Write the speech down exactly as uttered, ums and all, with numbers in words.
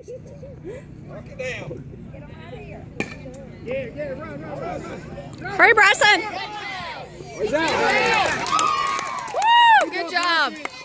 Knock it down. Get him out of here. Yeah, yeah, run, run, run, run. Hurry, Bryson! Where's that? Woo! Good job.